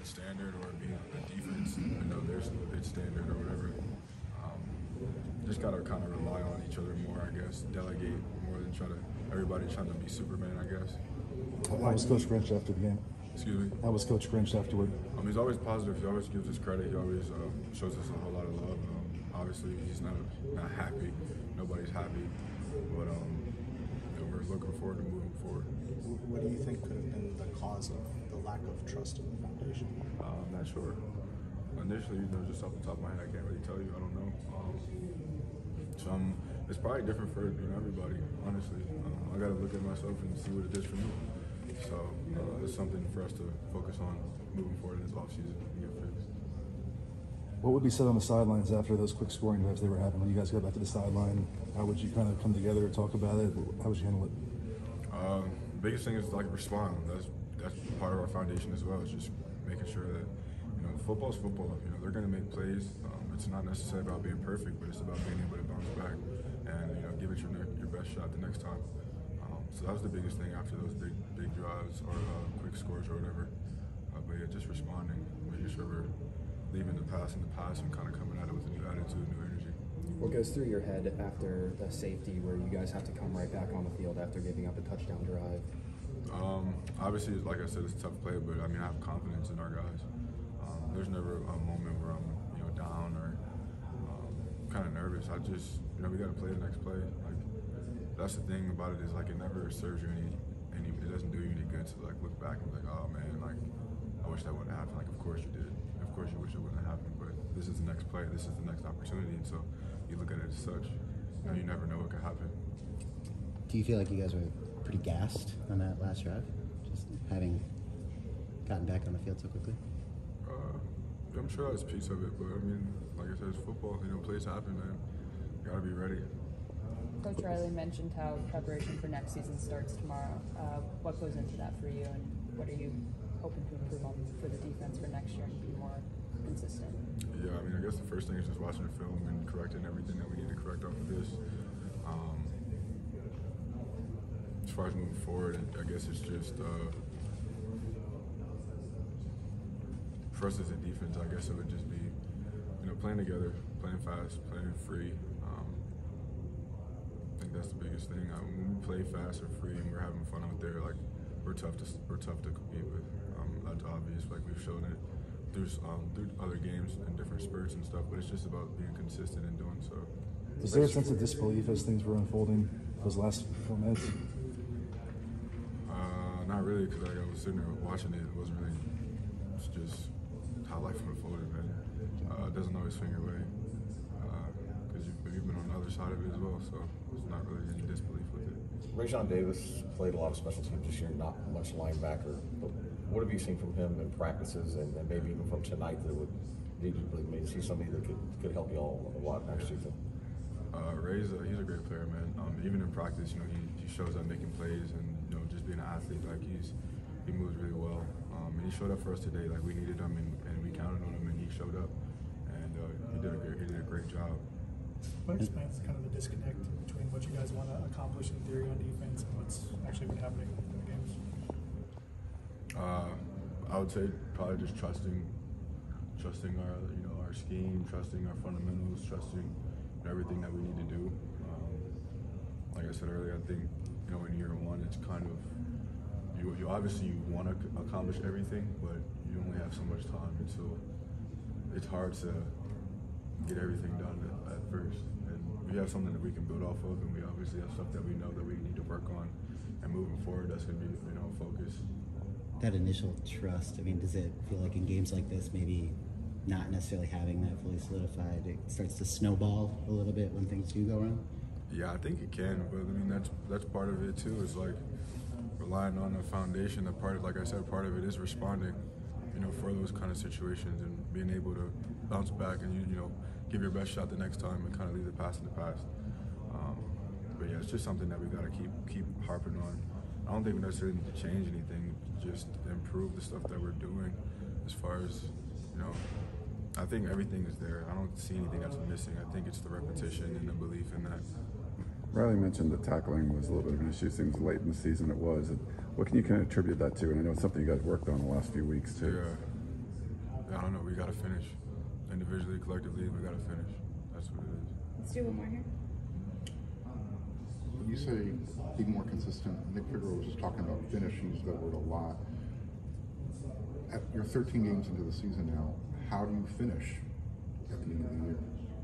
standard or be a defense, there's its standard or whatever. Just gotta kind of rely on each other more, I guess. Delegate more than everybody trying to be Superman, I guess. How was Coach Grinch after the game? Excuse me? How was Coach Grinch afterward? He's always positive. He always gives us credit. He always shows us a whole lot of love. Obviously, he's not happy. Nobody's happy. But we're looking forward to moving forward. What do you think could have been the cause of the lack of trust in the foundation? I'm not sure. Initially, just off the top of my head, I can't really tell you. I don't know. It's probably different for everybody, honestly. I got to look at myself and see what it is for me. So it's something for us to focus on moving forward in this offseason and get fixed. What would be said on the sidelines after those quick scoring drives they were having? When you guys got back to the sideline, how would you kind of come together and talk about it? How would you handle it? Biggest thing is respond. That's part of our foundation as well. It's just making sure that football's football. They're going to make plays. It's not necessarily about being perfect, but it's about being able to bounce back and give it your best shot the next time. So that was the biggest thing after those big drives or quick scores or whatever. But yeah, just responding, making sure we're leaving the past in the past and kind of coming at it with a new attitude, new energy. What goes through your head after the safety where you guys have to come right back on the field after giving up a touchdown drive? Obviously, like I said, it's a tough play, but I have confidence in our guys. There's never a moment where I'm down or kind of nervous. I just we got to play the next play. Like that's the thing about it is it never serves you any it doesn't do you any good to look back and be like, oh man, I wish that wouldn't have happened. Of course you did. Of course you wish it wouldn't have happened, but this is the next play. This is the next opportunity, and so you look at it as such. You never know what could happen. Do you feel like you guys were pretty gassed on that last drive, just having gotten back on the field so quickly? I'm sure that's a piece of it, but like I said, it's football. Plays happen, man. You gotta be ready. Coach Riley mentioned how preparation for next season starts tomorrow. What goes into that for you, and what are you hoping to improve on for the defense for next year and be more consistent? Yeah, I guess the first thing is just watching the film and correcting everything that we need to correct off of this. As far as moving forward, I guess it's just for us as a defense, I guess it would just be playing together, playing fast, playing free. I think that's the biggest thing. When we play fast or free and we're having fun out there, we're tough to compete with. That's obvious. We've shown it through other games and different spurts and stuff. But it's just about being consistent and doing so. Was there a sense of disbelief as things were unfolding those last 4 minutes? Not really, because I was sitting there watching it. It wasn't really. It's just how life unfolded, man. It doesn't always swing your way because you've been on the other side of it as well. So it's not really any disbelief with it. Rajon Davis played a lot of special teams this year, not much linebacker. But what have you seen from him in practices and maybe even from tonight that would did you maybe see somebody that could help you all a lot next season? Ray's he's a great player, man. Even in practice, he shows up making plays and just being an athlete. He moves really well. And he showed up for us today. We needed him and we counted on him, and he showed up. And he did a great job. What explains kind of the disconnect between what you guys want to accomplish in theory on defense and what's actually been happening in the games? I would say probably just trusting our scheme, trusting our fundamentals, trusting everything that we need to do. Like I said earlier, I think in year one it's kind of you obviously want to accomplish everything, but you only have so much time, and so it's hard to get everything done at first. And we have something that we can build off of, and we obviously have stuff that we know that we need to work on. And moving forward, that's going to be focus. That initial trust, does it feel like in games like this, maybe not necessarily having that fully solidified, it starts to snowball a little bit when things do go wrong? Yeah, I think it can, but that's part of it too. Is relying on a foundation. Like I said, part of it is responding, for those kind of situations and being able to bounce back and give your best shot the next time and kind of leave the past in the past. But yeah, it's just something that we got to keep harping on. I don't think we necessarily need to change anything, just improve the stuff that we're doing. As far as I think everything is there. I don't see anything that's missing. I think it's the repetition and the belief in that. Riley mentioned the tackling was a little bit of an issue. Seems late in the season it was. What can you kind of attribute that to? And I know it's something you guys worked on the last few weeks too. I don't know. We got to finish. Individually, collectively, we got to finish. That's what it is. Let's do one more here. When you say be more consistent, Nick Figueroa was just talking about finish. He used that word a lot. You're 13 games into the season now. How do you finish at the end of the year?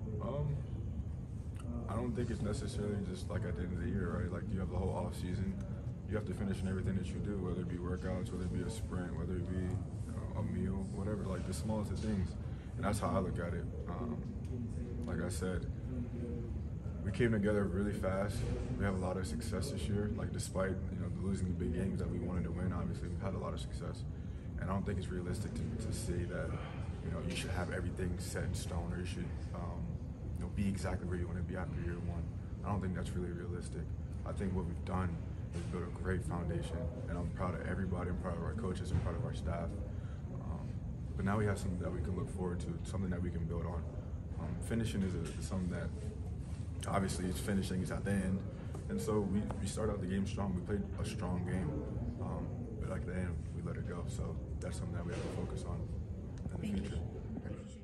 I don't think it's necessarily just like at the end of the year, right? Like you have the whole off season. You have to finish in everything that you do, whether it be workouts, whether it be a sprint, whether it be a meal, whatever. Like the smallest of things, and that's how I look at it. Like I said, we came together really fast. We have a lot of success this year. Like despite losing the big games that we wanted to win, obviously we've had a lot of success. And I don't think it's realistic to say that you should have everything set in stone, or you should be exactly where you want to be after year one. I don't think that's really realistic. I think what we've done is build a great foundation, and I'm proud of everybody. I'm proud of our coaches. I'm proud of our staff. But now we have something that we can look forward to, something that we can build on. Finishing is something that obviously is finishing is at the end, and so we start out the game strong. We played a strong game, but at the end we let it go. So that's something that we have to focus on in the future.